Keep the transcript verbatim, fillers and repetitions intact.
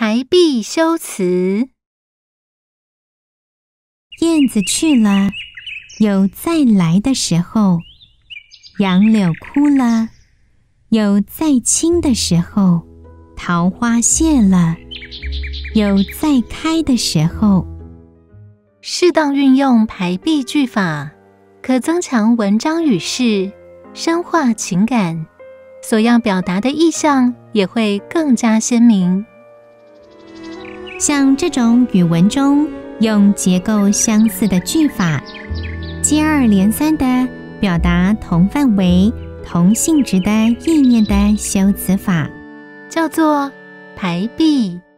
排比修辞。 燕子去了，有再来的时候；杨柳枯了，有再青的时候；桃花谢了，有再开的时候。 适当运用排比句法，可增强文章语势，深化情感，所要表达的意象也会更加鲜明。 像这种语文中用结构相似的句法，接二连三地表达同范围、同性质的意念的修辞法， 叫做排比。